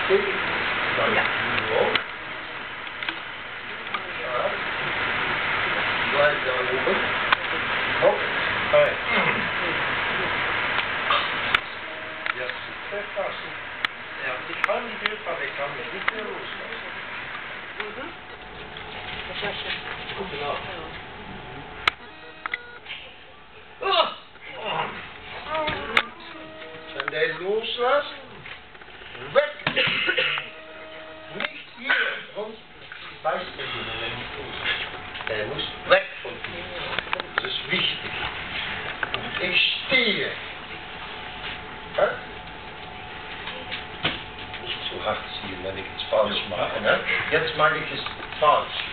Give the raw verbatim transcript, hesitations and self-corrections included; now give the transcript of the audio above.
richtig. Dann Ja. hoch. Ja. Weiter oben. Hopp. Hey. Jetzt verpassen. Ja, ich kann die Tür, aber ich kann mich nicht mehr loslassen. Mhm. Das war schön. Guten Abend. Wenn der loslässt, weg! Nicht hier, sonst beißt er ihn, wenn er nicht los. Der muss weg von hier. Das ist wichtig. Und ich stehe. Ja? Nicht zu hart ziehen, wenn ich es falsch mache. Ne? Jetzt mache ich es falsch.